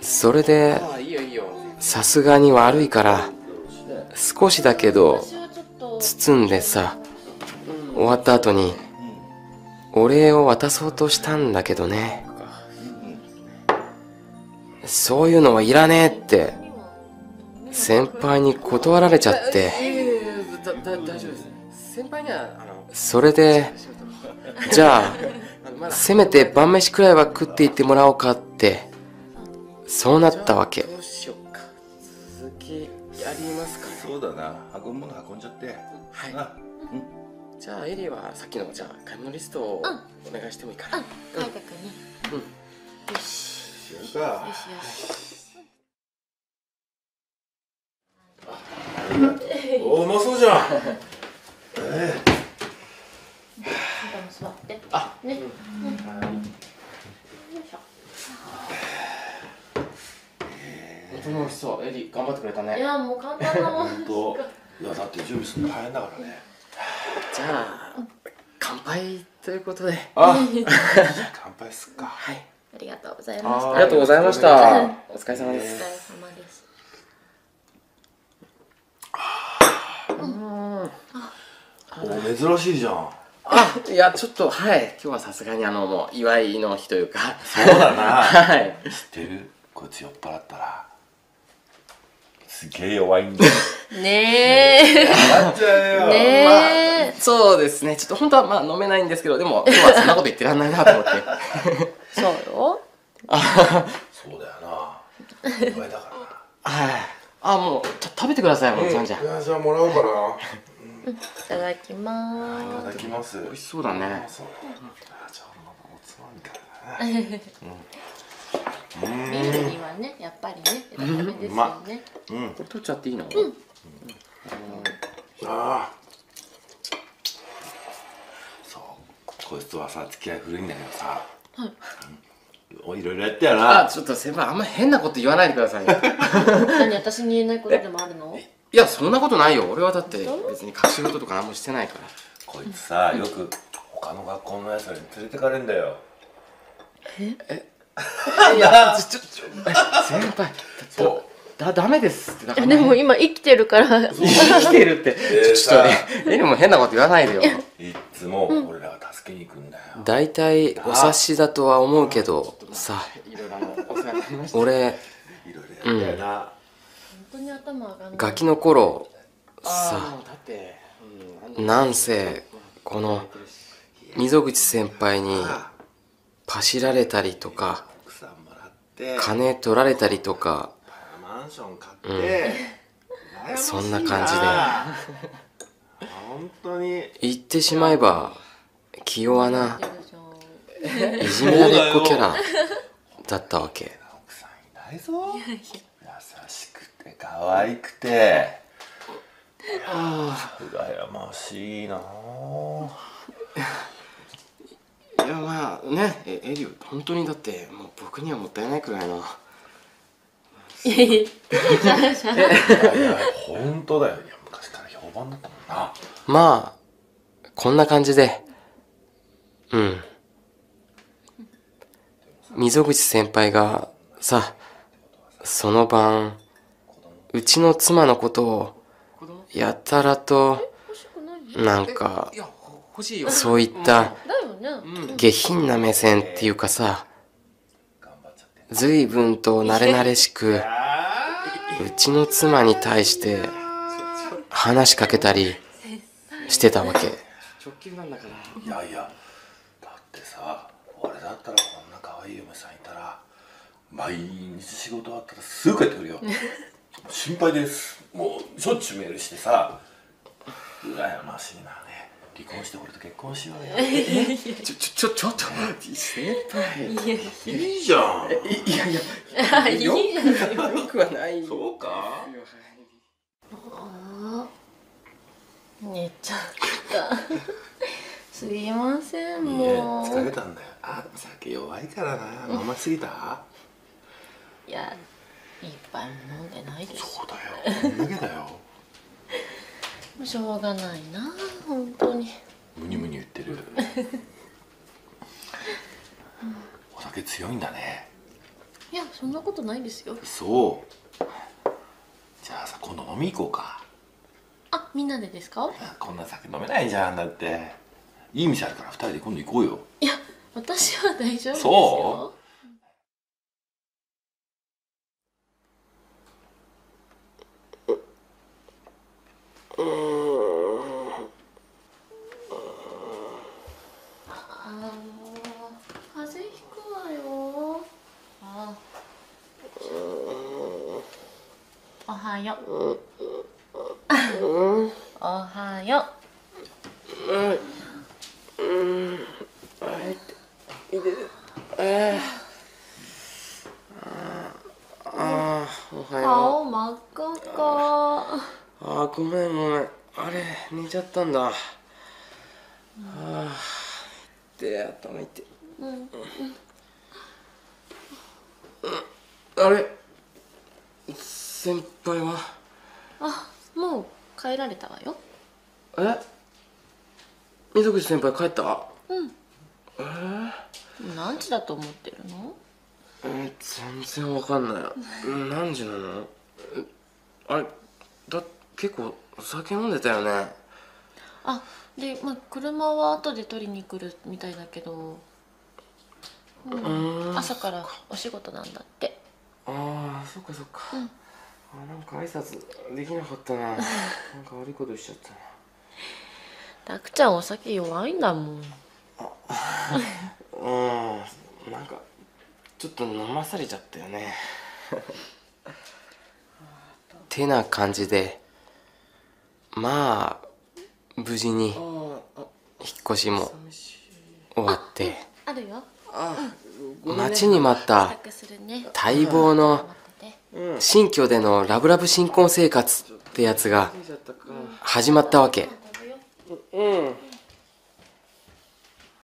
それでさすがに悪いから少しだけど包んでさ、終わった後にお礼を渡そうとしたんだけどね。そういうのはいらねえって先輩に断られちゃって。 大丈夫です。先輩にはそれでじゃあせめて晩飯くらいは食っていってもらおうかってそうなったわけ。 どうしようか。続きやりますかね。 そうだな、運ぶもの運んじゃって。 はい。 あ、 じゃあエリーはさっきのじゃあ買い物リストをお願いしてもいいかな。 書いてくね。よし。 やるか。 よしよし。 お、うまそうじゃん。 座って。 あ、 ね。 はい。 よいしょ。 本当に美味しそう。エリー頑張ってくれたいね。 やもう簡単なもん。 本当。いやだって準備するの大変だからね。 じゃあ乾杯ということで。 あ、乾杯すっか。 はい。 ありがとうございました。 ありがとうございました。お疲れ様でお疲れす。 様です。 お、珍しいじゃん。 あ、いやちょっとはい今日はさすがにもう祝いの日というか。 そうだな。 はい。 知ってる？こいつ酔っ払ったらすげえ弱いんだよ。 ねえ。 なっちゃうよ。 ねえ。 そうですね。ちょっと本当はまあ飲めないんですけど、でも今日はそんなこと言ってらんないなと思って。 そうよ。 そうだよな。弱いだからな。 はい。あ、もう食べてくださいもうじゃんじゃん。 いや、じゃあもらおうかな。 いただきまいたーだきます。 美味しそうだね。 そう。じゃあおつまみからね。 す。ビールにはね、やっぱりね、ダメですよね。 うん。 これ取っちゃっていいの？ ああ。そう。こいつとはさ、付き合い古いんだけどさ。はい。いろいろやったよな。 あ、ちょっと先輩あんま変なこと言わないでくださいよ。 何、私に言えないことでもあるの？ いやそんなことないよ。俺はだって別に隠し事とか何もしてないから。 こいつさ、よく他の学校のやつらに連れてかれんだよ。 いや先輩そう。 ダメですってだから。 でも今生きてるから。 生きてるってちょっとねエリも変なこと言わないでよ。 いっつも俺らが助けに行くんだよ。 だいたいお察しだとは思うけどさ、 いろいろお世話になりました。 俺いろいろやったよな。 本当に頭上がんない。 ガキの頃あさ、 もうだってなんせこの溝口先輩にパシられたりとか奥さんもらって金取られたりとか、 マンション買ってそんな感じで本当に言ってしまえば気弱な出てるじゃん。 いじめられっ子キャラだったわけ。 奥さんいないぞ。優しくて可愛くて羨ましいな。 いやまあねエリ本当にだってもう僕にはもったいないくらいの。 いやいや。 いや本当だよ。いや昔から評判だったもんな。 まあこんな感じで、溝口先輩がさ、その晩うちの妻のことをやたらとなんかいや欲しいよ。 そういっただよね。 下品な目線っていうかさ、随分と慣れ慣れしくうちの妻に対して話しかけたりしてたわけ。 直球なんだから。 いやいやだってさ、俺だったらこんな可愛い嫁さんいたら毎日仕事終わったらすぐ帰ってくるよ。心配です。もうしょっちゅうメールしてさ、羨ましいなね。離婚して俺と結婚しようよ。 ちょっと先輩。 いいじゃん。 いやいやいいじゃん。 よくはない。 そうか。 寝ちゃった。すいませんいいえ、 もう。 疲れたんだよ。あ、酒弱いからな。飲ますぎた？ いや、いっぱいも飲んでないです。 そうだよ。こんだけだよ。 しょうがないな、本当に。 ムニムニ言ってる。お酒強いんだね。 いやそんなことないですよ。 そうじゃあさ今度飲み行こうか。 あ、みんなでですか？ こんな酒飲めないじゃん。だっていい店あるから2人で今度行こうよ。 いや私は大丈夫ですよ。 そ風邪ひくわよ。おはよう。おはよう。 おはよ顔真っ赤っか。 う。ごめんごめん。あれ寝ちゃったんだ。で頭痛い。あれ先輩は？ あ、もう帰られたわよ。 溝口先輩帰った？ 何時だと思ってるの？ 全然わかんない。何時なの？あれ結構酒飲んでたよね。 あ、で、車は後で取りに来るみたいだけど、朝からお仕事なんだって。 ああ、そっかそっか。なんか挨拶できなかったな。なんか悪いことしちゃったな。 たくちゃんお酒弱いんだもん。 なんかちょっと飲まされちゃったよね。 てな感じで、まあ無事に引っ越しも終わって、 あるよ。 待ちに待った支度するね。 待望の待ってて。 新居でのラブラブ新婚生活ってやつが始まったわけ。 食べよう。